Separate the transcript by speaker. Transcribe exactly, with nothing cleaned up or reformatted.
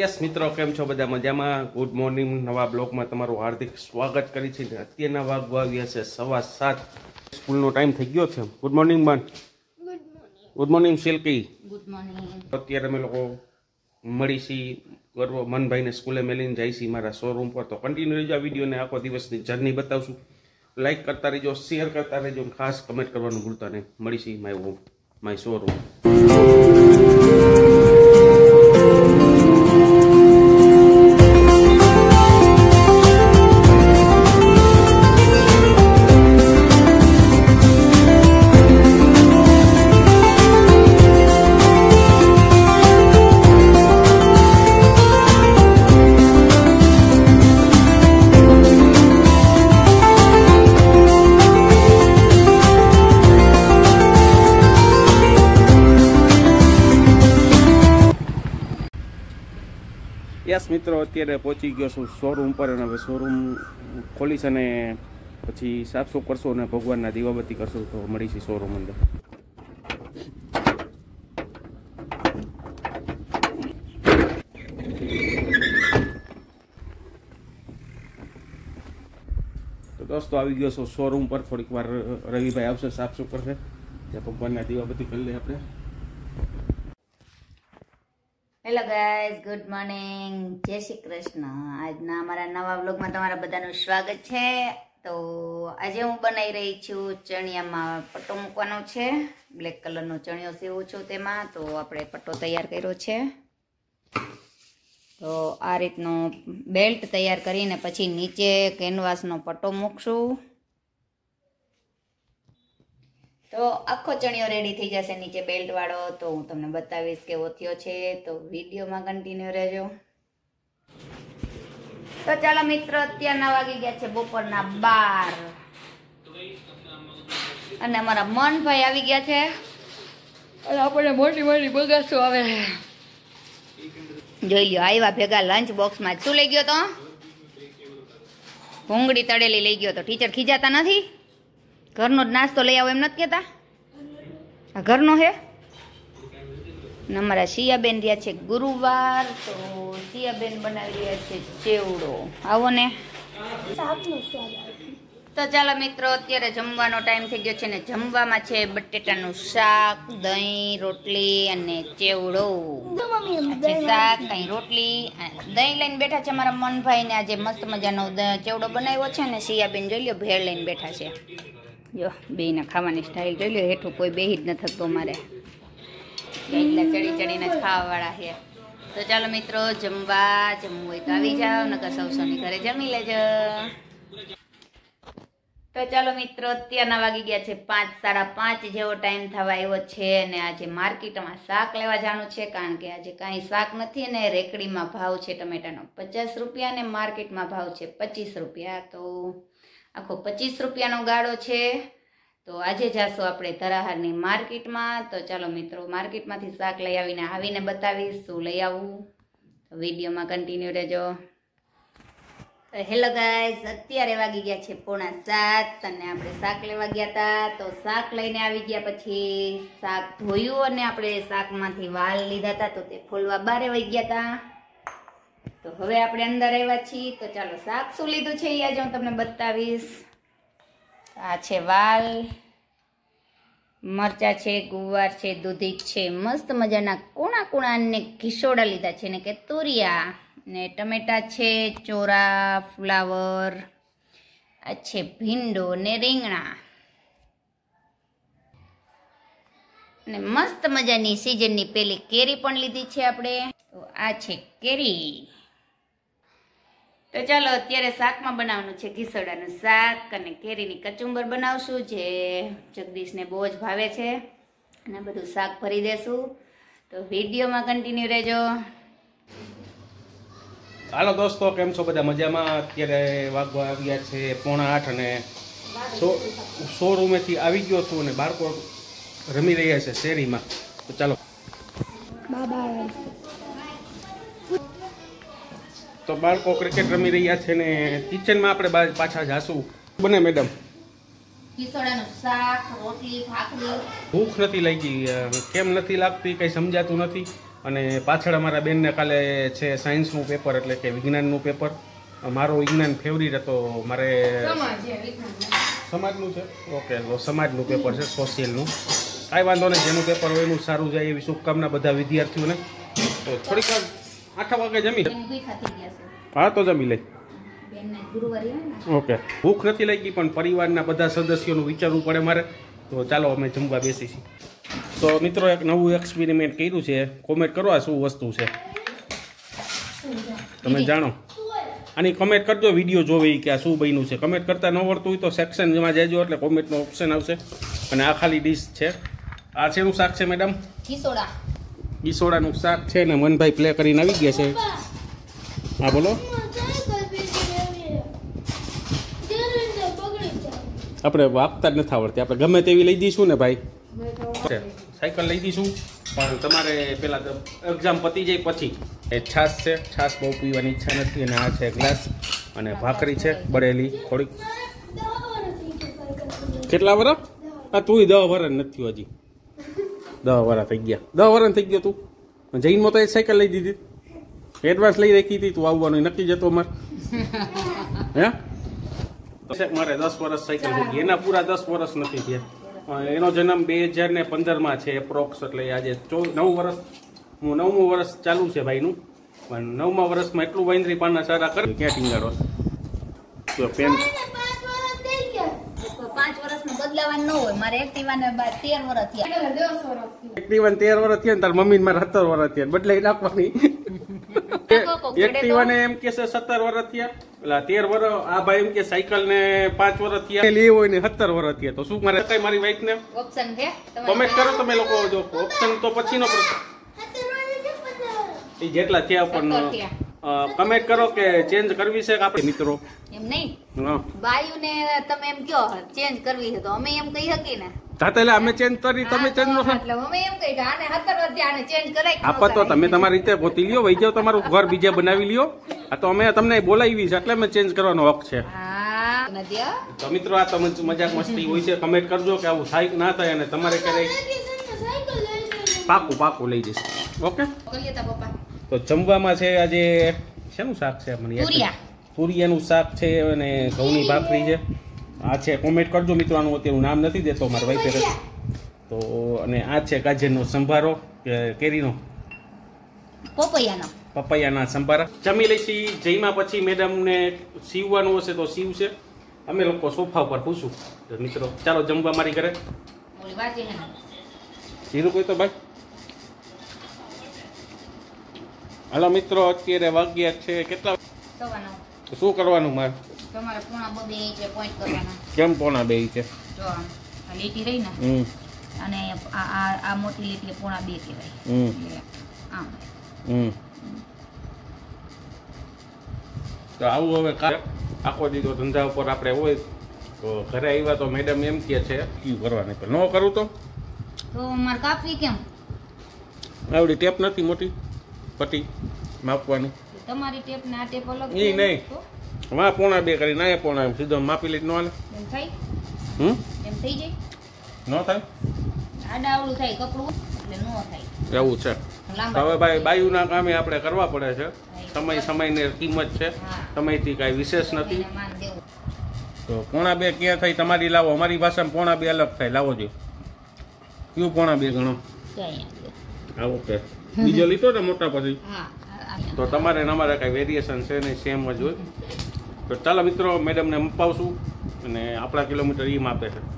Speaker 1: Yes મિત્રો, કેમ છો બધા? મજામાં? Good morning. નવા બ્લોગમાં તમારું હાર્દિક સ્વાગત કરી છે. અત્યારના વાગવા આવ્યા છે સવા સાત. સ્કૂલનો ટાઈમ થઈ ગયો છે. Good morning Baan. Good morning Silky.
Speaker 2: Good morning.
Speaker 1: અત્યારે અમે લોકો મળીશી ગર્વ મનભાઈને સ્કૂલે મેલીને જઈશી મારા શોરૂમ પર. તો કન્ટિન્યુ રહેજો આ વિડીયોને, આખો દિવસની જર્ની બતાવશું. લાઈક કરતા રહેજો, શેર કરતા રહેજો, ખાસ કમેન્ટ કરવાનું ભૂલતા નહીં. મળીશી my home my showroom. Yes મિત્રો, અત્યારે પહોંચી ગયો છું શોરૂમ પર અને હવે શોરૂમ ખોલીશ અને પછી સાફસૂફ કરશું અને ભગવાનના દીવાબત્તી કરશું. તો મળીશું શોરૂમ અંદર. તો દોસ્તો આવી ગયો છું શોરૂમ પર. થોડીક વાર રવિભાઈ આવશે, સાફસૂફ કરશે, ત્યાં ભગવાનના દીવાબત્તી કરી લઈએ આપણે.
Speaker 2: હેલો ગાઈઝ, ગુડ મોર્નિંગ, જય શ્રી કૃષ્ણ. આજના અમારા નવા વ્લોગમાં તમારા બધાનું સ્વાગત છે. તો આજે હું બનાવી રહી છું ચણિયામાં પટ્ટો મૂકવાનો છે. બ્લેક કલરનો ચણિયો સીવું છું તેમાં. તો આપણે પટ્ટો તૈયાર કર્યો છે. તો આ રીતનો બેલ્ટ તૈયાર કરીને પછી નીચે કેનવાસનો પટ્ટો મૂકશું. તો આખો ચણિયો રેડી થઈ જશે નીચે બેલ્ટ વાળો. તો હું તમને બતાવીશ કેવો થયો છે. તો વિડીયોમાં કન્ટિન્યુ રહેજો. તો ચાલો મિત્રો, અત્યારના વાગી ગયા છે બપોરના બાર અને અમારા મનભાઈ આવી ગયા છે. અને આપણે મોટી મોટી બગાસો આવે. જોઈ લ્યો, આવ્યા ભેગા લંચ બોક્સમાં શું લઈ ગયો તો? ભૂંગળી તળેલી લઈ ગયો. તો ટીચર ખીજાતા નથી? ઘરનો જ નાસ્તો લઈ આવો એમ નથી કહેતા? આ ઘરનો હે ને. અમારા શિયાબેન રહ્યા છે ગુરુવાર. તો શિયાબેન બનાવી રહ્યા છે ચેવડો. આવો ને. તો ચાલો મિત્રો, અત્યારે જમવાનો ટાઈમ થઈ ગયો છે ને જમવામાં છે બટેટાનું શાક, દહીં, રોટલી અને ચેવડો. શાક, કઈ રોટલી, દહીં લઈને બેઠા છે મારા મનભાઈ ને. આજે મસ્ત મજાનો ચેવડો બનાવ્યો છે ને શિયાબેન જોઈ લ્યો ભેળ લઈને બેઠા છે. જો બેયના ખાવાની સ્ટાઈલ જોઈ લ્યો. હેઠું કોઈ બેહી જ ન થતો મારે, એકલા ચડી ચડીને જ ખાવાવાળા છે. તો ચાલો મિત્રો, જમવા જમવું હોય તો આવી જાઓ, નકર સૌ સૌની ઘરે જમી લેજો. તો ચાલો મિત્રો, અત્યારના વાગી ગયા છે પાંચ સાડા પાંચ જેવો ટાઈમ થવા આવ્યો છે. અને આજે માર્કેટમાં શાક લેવા જવાનું છે, કારણ કે આજે કાંઈ શાક નથી. અને રેકડીમાં ભાવ છે ટમેટાનો પચાસ રૂપિયા અને માર્કેટમાં ભાવ છે પચીસ રૂપિયા. તો આખો પચીસ રૂપિયાનો ગાળો છે. તો આજે જાશું આપણે ધરાહારની માર્કેટમાં. તો ચાલો મિત્રો, માર્કેટમાંથી શાક લઈ આવીને આવીને બતાવીશ શું લઈ આવું. તો વિડીયોમાં કન્ટિન્યુ રહેજો. હેલો ગાઈઝ, અત્યારે વાગી ગયા છે પોણા સાત અને આપણે શાક લેવા ગયા હતા. તો શાક લઈને આવી ગયા પછી શાક ધોયું અને આપણે શાકમાંથી વાલ લીધા હતા. તો તે ફોલવા બારે વહી ગયા હતા. તો હવે આપણે અંદર આવ્યા છીએ. તો ચાલો શાક શું લીધું છે એ આજે હું તમને બતાવીશ. આ છે વાલ, મરચા છે, ગુવાર છે, દૂધી છે, મસ્ત મજાના કુણા કુણા ને ઘીસોડા લીધા છે ને કે તુરિયા ને ટમેટા છે, ચોરા, ફ્લાવર, આ છે ભીંડો ને રીંગણા ને મસ્ત મજાની સીઝનની પેલી કેરી પણ લીધી છે આપણે. તો આ છે કેરી. તો ચાલો અત્યારે શાકમાં બનાવવાનું છે ઘીસોડાનું શાક અને કેરીની કચુંબર બનાવશું, જે જગદીશને બહુ જ ભાવે છે. અને બધું શાક ભરી દેશું. તો વિડીયોમાં કન્ટિન્યુ રહેજો.
Speaker 1: હાલો દોસ્તો, કેમ છો બધા? મજામાં? અત્યારે વાગવા આવ્યા છે પોણા આઠ અને શોરૂમેથી આવી ગયો છું અને બાળકો રમી રહ્યા છે શેરીમાં. તો ચાલો. તો બાળકો ક્રિકેટ રમી રહ્યા છે ને કિચનમાં આપણે પાછા જાશું. બને મેડમ?
Speaker 2: ખીચડાનું શાક, રોટલી, ભાખરી.
Speaker 1: ભૂખ નથી લાગી. કેમ નથી લાગતી કઈ સમજાતું નથી. અને પાછળ અમારા બેનને કાલે છે સાયન્સનું પેપર એટલે કે વિજ્ઞાનનું પેપર. મારો વિજ્ઞાન ફેવરિટ હતો, મારે સમાજનું છે. ઓકે, તો સમાજનું પેપર છે, સોશિયલનું. કાંઈ વાંધો નહીં, જેનું પેપર હોય એનું સારું જાય એવી શુભકામના બધા વિદ્યાર્થીઓને. તો થોડીક વાર આઠ વાગે જમી લે. હા, તો જમી લઈ. ઓકે, ભૂખ નથી લાગી પણ પરિવારના બધા સદસ્યોનું વિચારવું પડે મારે. તો ચાલો અમે જમવા બેસીશું. તો મિત્રો એક નવું એક્સપેરિમેન્ટ કર્યું છે, કોમેન્ટ કરો આ શું વસ્તુ છે તમે જાણો. આની કમેન્ટ કરજો, વિડીયો જોવે કે આ શું બન્યું છે. કમેન્ટ કરતા ન આવડતું હોય તો સેક્શનમાં જજો એટલે કોમેન્ટનો ઓપ્શન આવશે. અને આ ખાલી ડીશ છે. આ શેનું શાક છે મેડમ? ગીસોડા. ગીસોડાનું શાક છે ને મનભાઈ પ્લે કરીને આવી ગયા છે. હા બોલો. આપણે વાગતા જ નથી આવડતી, આપણે ગમે તેવી લઈ દઈશું ને ભાઈ. સાયકલ લઈ દઈશું પણ તમારે પેલા એક્ઝામ પતી જાય પછી. એ છાશ છે, છાશ બહુ પીવાની ઈચ્છા નથી. અને આ છે ગ્લાસ અને ભાખરી છે બળેલી થોડીક. કેટલા વર્ષ? હા, તું દસ વર્ષ નથી હજી. દસ વર્ષ થઈ ગયા. દસ વર્ષ થઈ ગયો તું. જૈનમાં તો એ સાયકલ લઈ દીધી, એડવાન્સ લઈ રાખી હતી. તું આવવાનું નક્કી જતો અમારે. હે મારે દસ વર્ષ સાયકલ થઈ ગઈ, એના પૂરા દસ વર્ષ નથી થયા. એનો જન્મ બે હજાર ને પંદરમાં છે એપ્રોક્સ, એટલે આજે નવ વર્ષ હું નવમું વર્ષ ચાલુ છે ભાઈનું. પણ નવમા વર્ષમાં એટલું વાંદરી પાના સારા કરે ક્યાં ટીંગાડો. તો પેન
Speaker 2: પાંચ વર્ષમાં બદલાવાનું ન હોય. મારે એક્ટિવાને તેર વર્ષ થયા.
Speaker 1: એક્ટિવાને તેર વર્ષ થયા ને તાર મમ્મી ને મારે સત્તર વર્ષ થયા, બદલાઈ નાખવાની. એક્ટિવાને એમ કે છે સત્તર વર્ષ થયા, એટલે તેર વર્ષ. આ ભાઈ એમ કે સાયકલ ને પાંચ વર્ષ થયા, લેવી હોય ને સત્તર વર્ષ થયા. તો શું મારે કઈ મારી વાઈફ ને
Speaker 2: ઓપ્શન છે?
Speaker 1: કમેન્ટ કરો તમે લોકો. જો ઓપ્શન તો પછીનો પ્રશ્ન, જેટલા થયા પણ કમેન્ટ કરો કે ચેન્જ કરવી છે કે આપણે મિત્રો.
Speaker 2: એમ નહીં, બાયુ ને તમે એમ કયો ચેન્જ કરવી છે તો અમે એમ કહી શકીએ ને.
Speaker 1: એટલે અમે ચેન્જ કરી, તમે ચેન્જ નો
Speaker 2: એટલે અમે એમ કહી કે આને સત્તર વર્ષ આને ચેન્જ કરાય.
Speaker 1: આપા તો તમે તમારી રીતે ગોતી લ્યો, વહી જાવ, તમારું ઘર બીજે બનાવી લ્યો. આ તો અમે તમને બોલાવી છે એટલે અમે ચેન્જ કરવાનો હક છે. તો મિત્રો આ તો મજાક મસ્તી હોય છે. કમેન્ટ કરજો કે આવું થાય ના થાય, અને તમારે ક્યારેક પાકું પાકું લઈ જઈશ. ઓકે, તો જમવામાં છે આજે શેનું શાક છે? મને તુરિયાનું શાક છે અને ઘઉંની ભાખરી છે. આ છે, કોમેન્ટ કરજો મિત્રો. આનું અત્યારનું નામ નથી દેતો મારા વાઈફે. તો અને આ છે ગાજરનો સંભારો, કેરીનો
Speaker 2: પપૈયાનો
Speaker 1: પપૈયાના સંભારા. જમી લઈશી. જઈમાં પછી મેડમને સીવવાનું હશે તો સીવશે. અમે લોકો સોફા ઉપર પૂછું. તો મિત્રો ચાલો જમવા મારી ઘરે. જીરું કોઈ તો ભાઈ. હાલો મિત્રો, અત્યારે વાગ્યા છે કેટલા? શું કરવાનું મારે?
Speaker 2: તમારે પોણા બે ઇંચે પોઈન્ટ કરવાના.
Speaker 1: કેમ પોણા બે ઇંચે?
Speaker 2: જો આ લીટી રહી ને, અને આ આ આ મોટી લીટી પોણા બે કહેવાય. આમ
Speaker 1: હમ તો આવું હવે આખો દીધો ધંધા ઉપર આપણે હોય તો ઘરે આવ્યા તો મેડમ એમ કે છે શું કરવાની, પણ ન કરું તો
Speaker 2: તો મારે કાપવી કેમ?
Speaker 1: આવડી ટેપ નથી મોટી પટી માપવાની.
Speaker 2: તમારી ટેપ ને આ ટેપ અલગ
Speaker 1: ઈ નહીં, વા પોણા બે કરી ના પોણા એમ સીધો માપી લઈ. નો હાલે
Speaker 2: એમ થાય?
Speaker 1: હમ
Speaker 2: એમ થઈ જાય?
Speaker 1: ન થાય,
Speaker 2: આડાવડું થાય કપડું એટલે નો થાય.
Speaker 1: એવું છે. હવે ભાઈ બાયુના કામે આપણે કરવા પડે છે. સમય સમયની કિંમત છે, સમયથી કાંઈ વિશેષ નથી. તો પોણા બે ક્યાં થાય તમારી લાવો, અમારી ભાષામાં પોણા બે અલગ થાય. લાવો જો કયું પોણા બે ગણો. આવો કે બીજો લીધો ને મોટા પછી. તો તમારે ને અમારે કાંઈ વેરિએશન છે નહીં, સેમ જ હોય. તો ચાલો મિત્રો, મેડમને મપાવશું અને આપણા કિલોમીટર એ માપે છે.